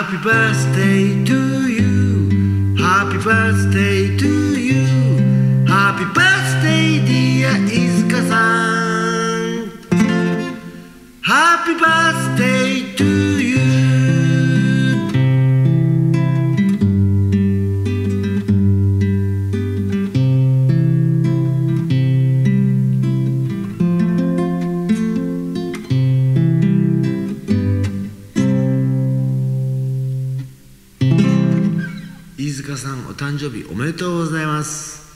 Happy birthday to you. Happy birthday to you. Happy birthday dear Iizuka-san. Happy birthday to you. 飯塚さん、お誕生日おめでとうございます。